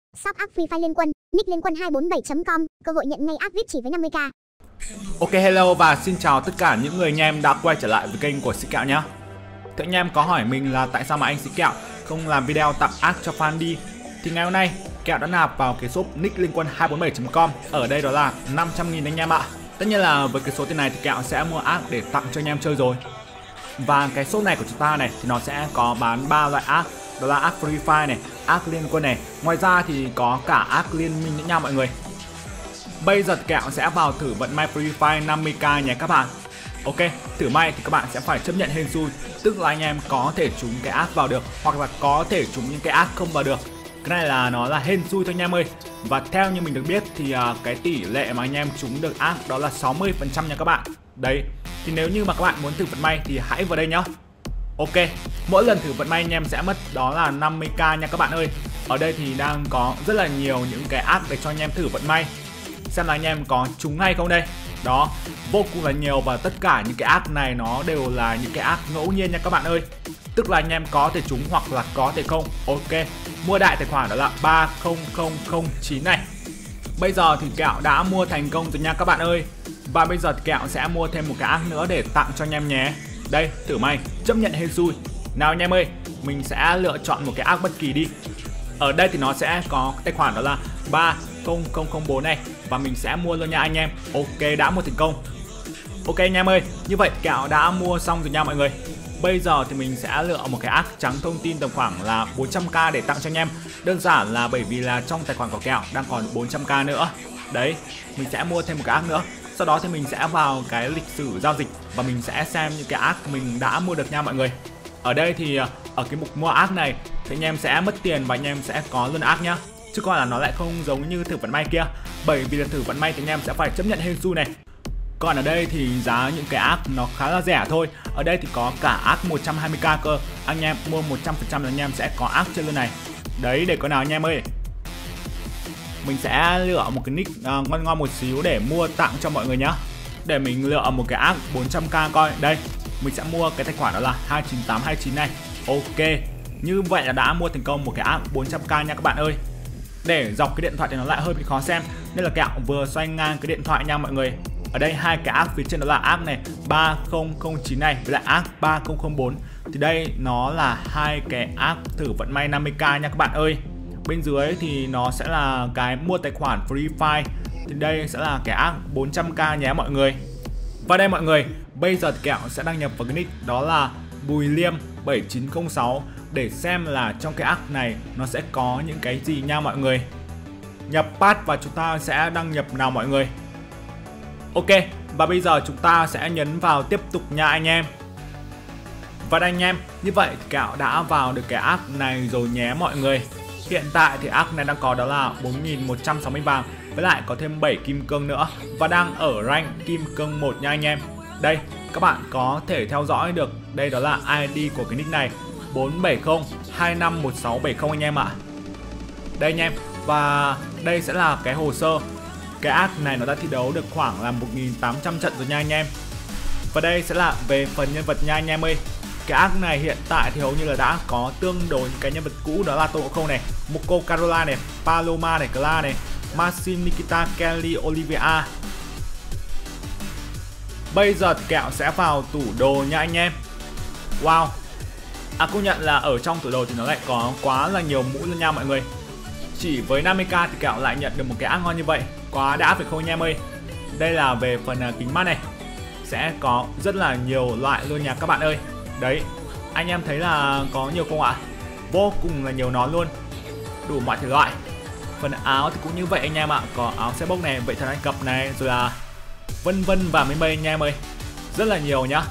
Shop app Free Fire Liên Quân, nick Liên Quân 247.com, cơ hội nhận ngay app VIP chỉ với 50k. Ok, hello và xin chào tất cả những người anh em đã quay trở lại với kênh của Sĩ Kẹo nhé. Thì anh em có hỏi mình là tại sao mà anh Sĩ Kẹo không làm video tặng ác cho fan đi. Thì ngày hôm nay Kẹo đã nạp vào cái shop nick Liên Quân 247.com. Ở đây đó là 500.000 anh em ạ. Tất nhiên là với cái số tiền này thì Kẹo sẽ mua ác để tặng cho anh em chơi rồi. Và cái shop này của chúng ta này thì nó sẽ có bán 3 loại ác. Đó là ác Free Fire này, ác Liên Quân này. Ngoài ra thì có cả ác Liên Minh nữa nha mọi người. Bây giờ Kẹo sẽ vào thử vận may Free Fire 50k nhé các bạn. Ok, thử may thì các bạn sẽ phải chấp nhận hên xui. Tức là anh em có thể trúng cái ác vào được, hoặc là có thể trúng những cái ác không vào được. Cái này là nó là hên xui thôi anh em ơi. Và theo như mình được biết thì cái tỷ lệ mà anh em trúng được ác đó là 60% nha các bạn. Đấy, thì nếu như mà các bạn muốn thử vận may thì hãy vào đây nhá. Ok, mỗi lần thử vận may anh em sẽ mất đó là 50k nha các bạn ơi. Ở đây thì đang có rất là nhiều những cái ác để cho anh em thử vận may. Xem là anh em có trúng hay không đây. Đó, vô cùng là nhiều và tất cả những cái ác này nó đều là những cái ác ngẫu nhiên nha các bạn ơi. Tức là anh em có thể trúng hoặc là có thể không. Ok, mua đại tài khoản đó là 30009 này. Bây giờ thì Kẹo đã mua thành công rồi nha các bạn ơi. Và bây giờ thì Kẹo sẽ mua thêm một cái ác nữa để tặng cho anh em nhé. Đây, thử may, chấp nhận hên xui. Nào anh em ơi, mình sẽ lựa chọn một cái ác bất kỳ đi. Ở đây thì nó sẽ có tài khoản đó là 30004 này. Và mình sẽ mua luôn nha anh em. Ok, đã mua thành công. Ok anh em ơi, như vậy Kẹo đã mua xong rồi nha mọi người. Bây giờ thì mình sẽ lựa một cái ác trắng thông tin tầm khoảng là 400k để tặng cho anh em. Đơn giản là bởi vì là trong tài khoản của Kẹo đang còn 400k nữa. Đấy, mình sẽ mua thêm một cái ác nữa. Sau đó thì mình sẽ vào cái lịch sử giao dịch và mình sẽ xem những cái ác mình đã mua được nha mọi người. Ở đây thì ở cái mục mua ác này thì anh em sẽ mất tiền và anh em sẽ có luôn ác nhá. Chứ còn là nó lại không giống như thử vận may kia. Bởi vì là thử vận may thì anh em sẽ phải chấp nhận hên xui này. Còn ở đây thì giá những cái ác nó khá là rẻ thôi. Ở đây thì có cả ác 120k cơ. Anh em mua 100% là anh em sẽ có ác trên luôn này. Đấy, để coi nào anh em ơi. Mình sẽ lựa một cái nick ngon ngon một xíu để mua tặng cho mọi người nhá. Để mình lựa một cái ác 400k coi. Đây, mình sẽ mua cái tài khoản đó là 29829 này. Ok, như vậy là đã mua thành công một cái ác 400k nha các bạn ơi. Để dọc cái điện thoại thì nó lại hơi bị khó xem, nên là Kẹo vừa xoay ngang cái điện thoại nha mọi người. Ở đây hai cái ác phía trên đó là ác này 3009 này với lại ác 3004. Thì đây nó là hai cái ác thử vận may 50k nha các bạn ơi. Bên dưới thì nó sẽ là cái mua tài khoản Free Fire. Thì đây sẽ là cái ác 400k nhé mọi người. Và đây mọi người, bây giờ Kẹo sẽ đăng nhập vào cái nick đó là Bùi Liêm 7906 để xem là trong cái ác này nó sẽ có những cái gì nha mọi người. Nhập pass và chúng ta sẽ đăng nhập nào mọi người. Ok, và bây giờ chúng ta sẽ nhấn vào tiếp tục nha anh em. Và đây anh em, như vậy Kẹo đã vào được cái ác này rồi nhé mọi người. Hiện tại thì ác này đang có đó là 4160 vàng với lại có thêm 7 kim cương nữa và đang ở rank kim cương 1 nha anh em. Đây, các bạn có thể theo dõi được, đây đó là ID của cái nick này 470251670 anh em ạ. Đây anh em, và đây sẽ là cái hồ sơ. Cái ác này nó đã thi đấu được khoảng là 1800 trận rồi nha anh em. Và đây sẽ là về phần nhân vật nha anh em ơi. Cái ác này hiện tại thì hầu như là đã có tương đối những cái nhân vật cũ, đó là Tô Ngộ Không này, Moko Carola này, Paloma này, Cla này, Maxim, Nikita, Kelly, Olivia. Bây giờ thì Kẹo sẽ vào tủ đồ nha anh em. Wow, công nhận là ở trong tủ đồ thì nó lại có quá là nhiều mũ luôn nha mọi người. Chỉ với 50k thì Kẹo lại nhận được một cái ác ngon như vậy, quá đã phải không anh em ơi. Đây là về phần kính mắt này, sẽ có rất là nhiều loại luôn nha các bạn ơi. Đấy, anh em thấy là có nhiều không ạ? Vô cùng là nhiều nón luôn, đủ mọi thể loại. Phần áo thì cũng như vậy anh em ạ. Có áo xe bốc này, vậy thần Ai Cập này, rồi là vân vân và mây anh em ơi. Rất là nhiều nhá.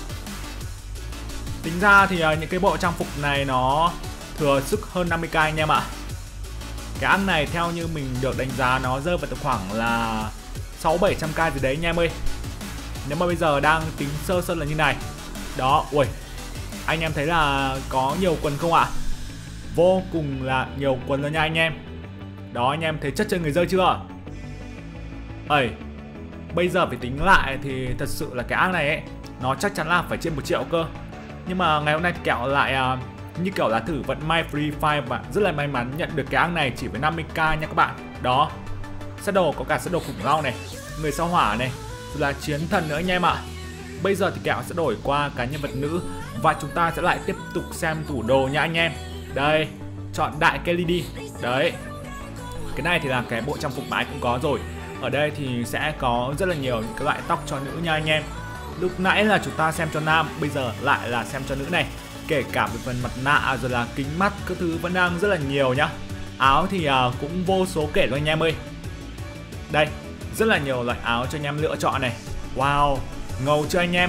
Tính ra thì những cái bộ trang phục này nó thừa sức hơn 50k anh em ạ. Cái ác này theo như mình được đánh giá nó rơi vào tầm khoảng là 600-700k gì đấy anh em ơi. Nếu mà bây giờ đang tính sơ sơ là như này. Đó, ui, anh em thấy là có nhiều quần không ạ? Vô cùng là nhiều quần luôn nha anh em. Đó, anh em thấy chất chơi người rơi chưa? Ây, bây giờ phải tính lại thì thật sự là cái ác này ấy, nó chắc chắn là phải trên 1 triệu cơ. Nhưng mà ngày hôm nay thì Kẹo lại như kiểu là thử vận may Free Fire và rất là may mắn nhận được cái ác này chỉ với 50k nha các bạn. Đó, set đồ có cả set đồ khủng long này, người sao hỏa này, rồi là chiến thần nữa anh em ạ. Bây giờ thì kẹo sẽ đổi qua cái nhân vật nữ và chúng ta sẽ lại tiếp tục xem tủ đồ nha anh em. Đây, chọn đại Kelly đi. Đấy, cái này thì là cái bộ trang phục mãi cũng có rồi. Ở đây thì sẽ có rất là nhiều những cái loại tóc cho nữ nha anh em. Lúc nãy là chúng ta xem cho nam, bây giờ lại là xem cho nữ này. Kể cả về phần mặt nạ rồi là kính mắt, các thứ vẫn đang rất là nhiều nhá. Áo thì cũng vô số kể luôn anh em ơi. Đây, rất là nhiều loại áo cho anh em lựa chọn này. Wow, ngầu chưa anh em.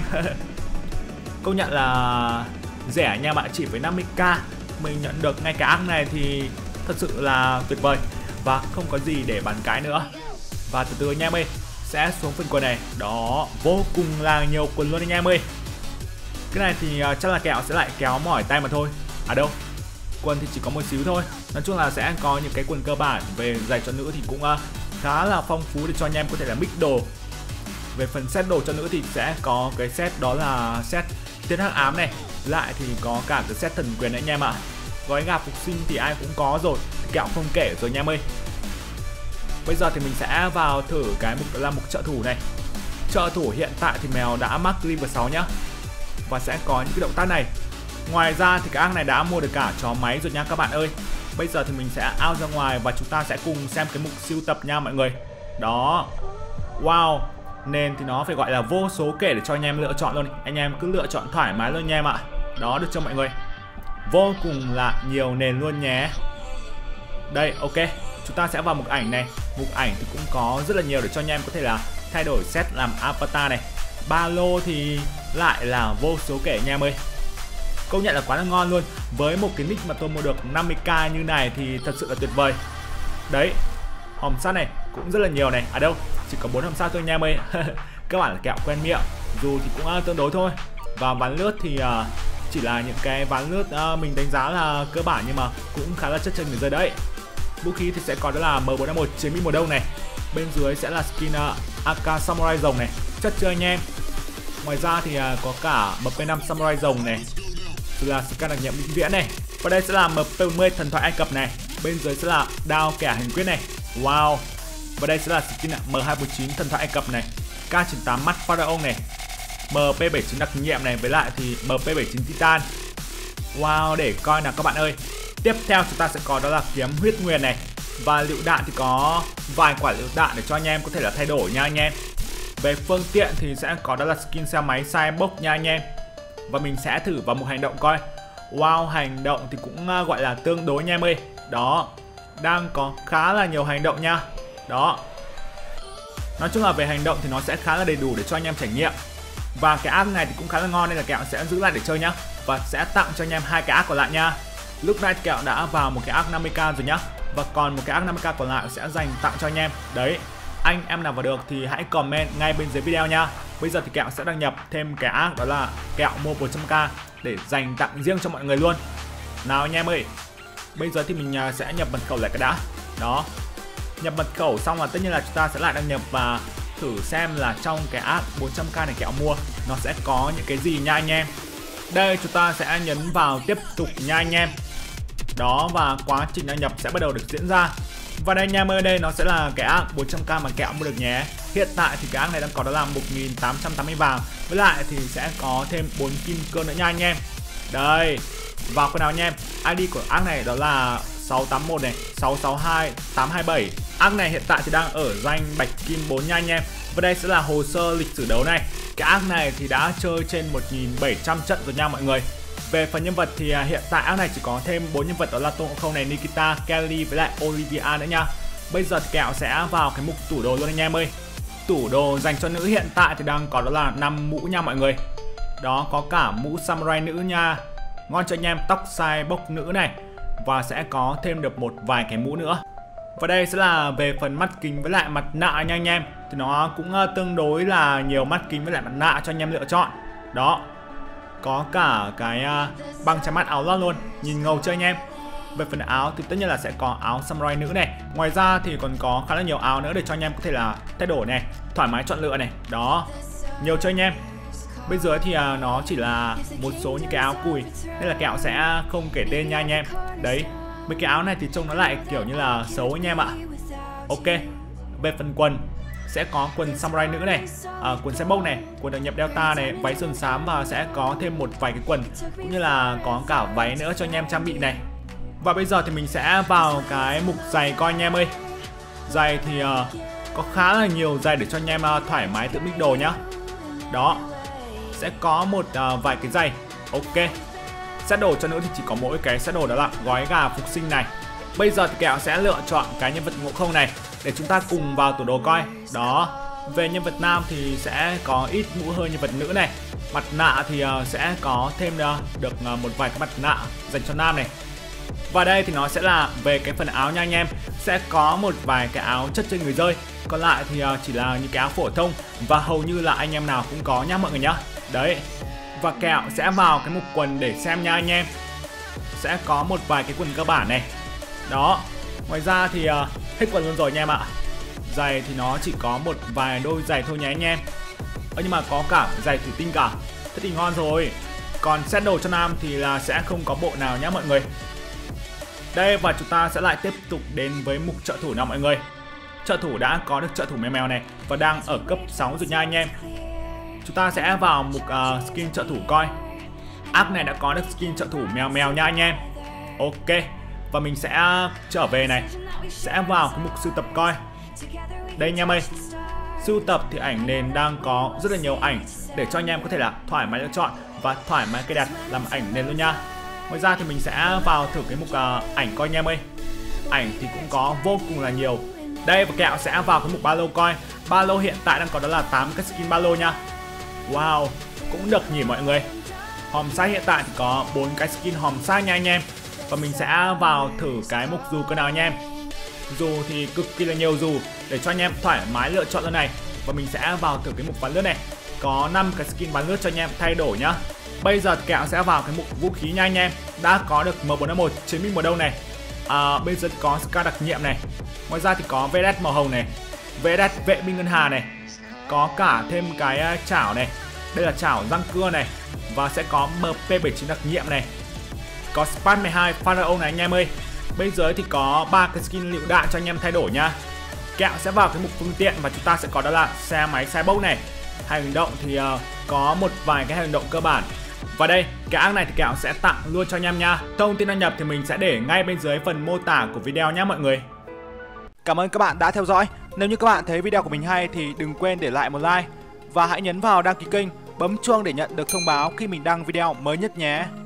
Công nhận là rẻ anh em ạ, chỉ với 50k mình nhận được ngay cái ác này thì thật sự là tuyệt vời và không có gì để bàn cãi nữa. Và từ từ anh em ơi, sẽ xuống phần quần này. Đó, vô cùng là nhiều quần luôn anh em ơi. Cái này thì chắc là kẹo sẽ lại kéo mỏi tay mà thôi. À đâu, quần thì chỉ có một xíu thôi. Nói chung là sẽ có những cái quần cơ bản. Về giày cho nữ thì cũng khá là phong phú để cho anh em có thể là mix đồ. Về phần set đồ cho nữ thì sẽ có cái set đó là set Thiên Hắc Ám này. Lại thì có cả cái set thần quyền đấy anh em ạ. Gói gà phục sinh thì ai cũng có rồi, kẹo không kể rồi anh em ơi. Bây giờ thì mình sẽ vào thử cái mục đó là mục trợ thủ này. Trợ thủ hiện tại thì mèo đã mắc level 6 nhá. Và sẽ có những cái động tác này. Ngoài ra thì cái ác này đã mua được cả chó máy rồi nha các bạn ơi. Bây giờ thì mình sẽ out ra ngoài và chúng ta sẽ cùng xem cái mục siêu tập nha mọi người. Đó. Wow, nền thì nó phải gọi là vô số kể để cho anh em lựa chọn luôn. Anh em cứ lựa chọn thoải mái luôn nha em ạ. Đó, được cho mọi người. Vô cùng là nhiều nền luôn nhé. Đây, ok. Chúng ta sẽ vào mục ảnh này. Mục ảnh thì cũng có rất là nhiều để cho anh em có thể là thay đổi set làm avatar này. Ba lô thì lại là vô số kể anh em ơi. Công nhận là quá là ngon luôn. Với một cái nick mà tôi mua được 50k như này thì thật sự là tuyệt vời. Đấy, hòm sắt này cũng rất là nhiều này. À đâu, chỉ có 4 hòm sắt thôi anh em ơi. Các bạn là kẹo quen miệng. Dù thì cũng tương đối thôi. Và ván lướt thì chỉ là những cái ván lướt mình đánh giá là cơ bản nhưng mà cũng khá là chất chân người rơi đấy. Vũ khí thì sẽ có đó là M451 chiến binh mùa đông này. Bên dưới sẽ là skin AK Samurai rồng này. Chất chưa anh em. Ngoài ra thì có cả MP5 Samurai rồng này. Rồi là scan đặc nhiệm vĩnh viễn này. Và đây sẽ là MP40 thần thoại Ai Cập này. Bên dưới sẽ là đao kẻ hành quyết này. Wow. Và đây sẽ là skin M249 thần thoại Ai Cập này. K98 mắt Pharaoh này. MP79 đặc nhiệm này, với lại thì MP79 Titan. Wow, để coi nào các bạn ơi. Tiếp theo chúng ta sẽ có đó là kiếm huyết nguyên này. Và lựu đạn thì có vài quả lựu đạn để cho anh em có thể là thay đổi nha anh em. Về phương tiện thì sẽ có đó là skin xe máy Cyborg nha anh em. Và mình sẽ thử vào một hành động coi. Wow, hành động thì cũng gọi là tương đối anh em ơi. Đó, đang có khá là nhiều hành động nha. Đó. Nói chung là về hành động thì nó sẽ khá là đầy đủ để cho anh em trải nghiệm. Và cái ác này thì cũng khá là ngon nên là kẹo sẽ giữ lại để chơi nhá. Và sẽ tặng cho anh em hai cái ác còn lại nha. Lúc này kẹo đã vào một cái ác 50k rồi nhá. Và còn một cái ác 50k còn lại sẽ dành tặng cho anh em. Đấy, anh em nào vào được thì hãy comment ngay bên dưới video nha. Bây giờ thì kẹo sẽ đăng nhập thêm cái ác đó là kẹo mua 100k để dành tặng riêng cho mọi người luôn. Nào anh em ơi. Bây giờ thì mình sẽ nhập mật khẩu lại cái đã. Đó. Nhập mật khẩu xong là tất nhiên là chúng ta sẽ lại đăng nhập và thử xem là trong cái app 400k này kẹo mua nó sẽ có những cái gì nha anh em. Đây chúng ta sẽ nhấn vào tiếp tục nha anh em. Đó, và quá trình đăng nhập sẽ bắt đầu được diễn ra. Và đây anh em ơi, đây nó sẽ là cái app 400k mà kẹo mua được nhé. Hiện tại thì cái app này đang có đó là 1880 vàng. Với lại thì sẽ có thêm 4 kim cương nữa nha anh em. Đây, vào cái nào anh em. ID của app này đó là 681 này, 662, 827. App này hiện tại thì đang ở rank bạch kim 4 nha anh em. Và đây sẽ là hồ sơ lịch sử đấu này. Cái app này thì đã chơi trên 1700 trận rồi nha mọi người. Về phần nhân vật thì hiện tại app này chỉ có thêm 4 nhân vật đó là Tôn Ngộ Không này, Nikita, Kelly với lại Olivia nữa nha. Bây giờ thì kẹo sẽ vào cái mục tủ đồ luôn anh em ơi. Tủ đồ dành cho nữ hiện tại thì đang có đó là 5 mũ nha mọi người. Đó, có cả mũ samurai nữ nha. Ngon cho anh em, tóc sai bốc nữ này. Và sẽ có thêm được một vài cái mũ nữa. Và đây sẽ là về phần mắt kính với lại mặt nạ nha anh em. Thì nó cũng tương đối là nhiều mắt kính với lại mặt nạ cho anh em lựa chọn. Đó. Có cả cái băng chắn mắt áo lót luôn. Nhìn ngầu chưa anh em. Về phần áo thì tất nhiên là sẽ có áo samurai nữ này. Ngoài ra thì còn có khá là nhiều áo nữa để cho anh em có thể là thay đổi này, thoải mái chọn lựa này. Đó, nhiều chơi anh em. Bên dưới thì nó chỉ là một số những cái áo cùi nên là kẹo sẽ không kể tên nha anh em. Đấy, mấy cái áo này thì trông nó lại kiểu như là xấu anh em ạ. Ok, về phần quần sẽ có quần samurai nữ này, quần xe bốc này, quần đặc nhập Delta này, váy sườn xám và sẽ có thêm một vài cái quần cũng như là có cả váy nữa cho anh em trang bị này. Và bây giờ thì mình sẽ vào cái mục giày coi anh em ơi. Giày thì có khá là nhiều giày để cho anh em thoải mái tự mix đồ nhá. Đó, sẽ có một vài cái giày. Ok, set đồ cho nữ thì chỉ có mỗi cái set đồ đó là gói gà phục sinh này. Bây giờ thì kẹo sẽ lựa chọn cái nhân vật Ngộ Không này để chúng ta cùng vào tủ đồ coi. Đó, về nhân vật nam thì sẽ có ít mũ hơi nhân vật nữ này. Mặt nạ thì sẽ có thêm được một vài cái mặt nạ dành cho nam này. Và đây thì nó sẽ là về cái phần áo nha anh em. Sẽ có một vài cái áo chất trên người rơi, còn lại thì chỉ là những cái áo phổ thông và hầu như là anh em nào cũng có nhá mọi người nhá. Đấy, và kẹo sẽ vào cái mục quần để xem nha anh em. Sẽ có một vài cái quần cơ bản này. Đó, ngoài ra thì hết quần luôn rồi anh em ạ. Giày thì nó chỉ có một vài đôi giày thôi nhé anh em. Nhưng mà có cả giày thủy tinh cả, thế thì ngon rồi. Còn set đồ cho nam thì là sẽ không có bộ nào nhé mọi người. Đây, và chúng ta sẽ lại tiếp tục đến với mục trợ thủ nào mọi người. Trợ thủ đã có được trợ thủ mèo mèo này và đang ở cấp 6 rồi nha anh em. Chúng ta sẽ vào mục skin trợ thủ coi. App này đã có được skin trợ thủ mèo mèo nha anh em. Ok, và mình sẽ trở về này, sẽ vào cái mục sưu tập coi. Đây anh em ơi, sưu tập thì ảnh nền đang có rất là nhiều ảnh để cho anh em có thể là thoải mái lựa chọn và thoải mái cài đặt làm ảnh nền luôn nha. Ngoài ra thì mình sẽ vào thử cái mục ảnh coi anh em ơi. Ảnh thì cũng có vô cùng là nhiều. Đây, và kẹo sẽ vào cái mục ba lô coi. Ba lô hiện tại đang có đó là 8 cái skin ba lô nha. Wow, cũng được nhỉ mọi người. Hòm sai hiện tại thì có 4 cái skin hòm sai nha anh em. Và mình sẽ vào thử cái mục dù cơ nào anh em. Dù thì cực kỳ là nhiều dù để cho anh em thoải mái lựa chọn luôn này. Và mình sẽ vào thử cái mục bắn lướt này. Có 5 cái skin bắn lướt cho anh em thay đổi nhá. Bây giờ kẹo sẽ vào cái mục vũ khí nha anh em. Đã có được M4A1 chiến binh mùa đông này. Bây giờ có Scar đặc nhiệm này. Ngoài ra thì có VS màu hồng này, VS vệ binh ngân hà này. Có cả thêm cái chảo này. Đây là chảo răng cưa này. Và sẽ có MP79 đặc nhiệm này. Có Spark 12 Pharaoh này anh em ơi. Bây giờ thì có 3 cái skin lựu đạn cho anh em thay đổi nha. Kẹo sẽ vào cái mục phương tiện và chúng ta sẽ có đó là xe máy xe bốc này. Hành động thì có một vài cái hành động cơ bản. Và đây, cái ác này thì kẹo sẽ tặng luôn cho anh em nha. Thông tin đăng nhập thì mình sẽ để ngay bên dưới phần mô tả của video nhé mọi người. Cảm ơn các bạn đã theo dõi. Nếu như các bạn thấy video của mình hay thì đừng quên để lại một like. Và hãy nhấn vào đăng ký kênh, bấm chuông để nhận được thông báo khi mình đăng video mới nhất nhé.